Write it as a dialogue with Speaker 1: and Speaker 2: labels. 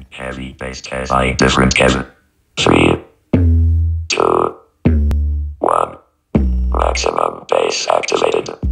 Speaker 1: Heavy bass test by different Kevin. 3, 2, 1. Maximum bass activated.